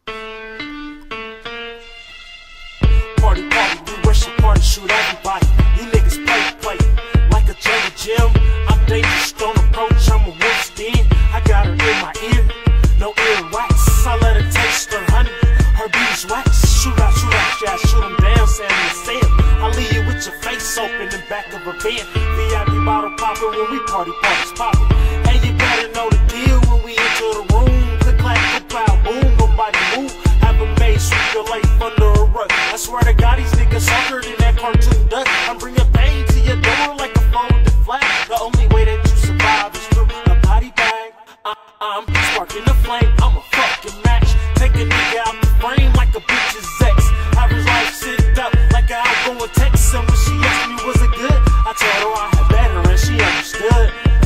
Party, party, we rush a party, shoot everybody. You niggas play like a jungle gym. I'm dangerous, don't approach, I'm a wolf's den. I got her in my ear, no earwax. I let her taste her honey, her beauty's wax. Shoot out, yeah, shoot them down, sand in the sand. I leave you with your face open in the back of a van. VIP bottle poppin' when we parties poppin'. And you better know the deal when we enter the room. Click, clack, click, cloud, boom, nobody move. Have a maid sweep your life under a rug. I swear to God, these niggas softer than that cartoon duck. I'm bringing pain to your door like a folded flag. The only way that you survive is through a body bag. I'm sparking the flame, I'm a fucking match. Take a nigga out the frame like a bitch's ex. Have his life sit up like an outgoing text. And when she asked me was it good, I told her I had better and she understood.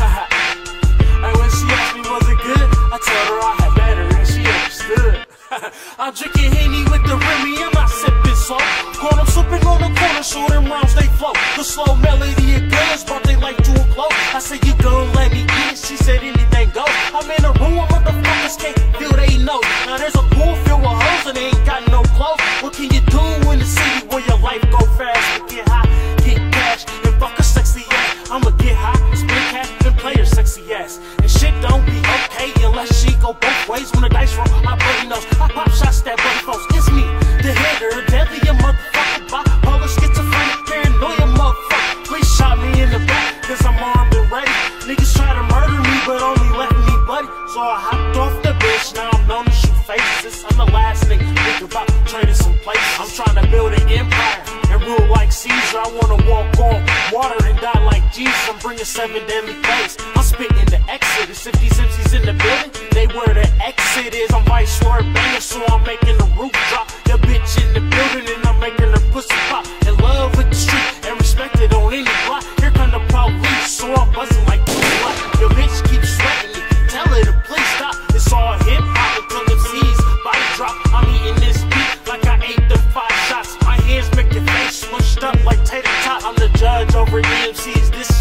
And when she asked me was it good, I told her I had better and she understood. I'm drinking Henny with the Remy, I'm not sipping salt. Corn, I'm slipping on the corner so them rounds they flow. The slow melody of guns brought they life to a close. I said you gon' let me in, she said anything goes. I'm in a room where motherfuckers can't feel they nose. Now there's a pool filled with hoes and they ain't got no clothes. What can you do in the city where your life go fast? But get high, get cash, and fuck a sexy ass. I'ma get high, spin cash, and play her sexy ass. And shit don't be okay unless she go both ways. When the dice roll, my buddy knows I pop shots that buddy folks. It's me, the hitter, deadly a motherfucker. Bipolar, schizophrenic, paranoia motherfucker. Please shot me in the back, cause I'm armed and ready. Niggas try to murder me, but only left me bloody. So I hopped off the bitch, now I'm known to shoot faces. I'm the last nigga think about trading some places. I'm trying to build an empire and rule like Caesar. I wanna walk on water and die like Jesus. I'm bringing 7 deadly plays. I'm spitting the Exodus. If these MCs in the building, they where the exit is. I'm vice lord banger, so I'm making the roof drop. Your bitch in the building and I'm making her pussy pop. In love with the street and respected on any block. Here come the police, so I'm buzzing like two block. Your bitch keeps sweating me, tell her to please stop. It's all hip hop until them C's body drop. I'm eating this beat like I ate the 5 shots. My hands make your face smushed up like tater tot. I'm the judge over EMCs. This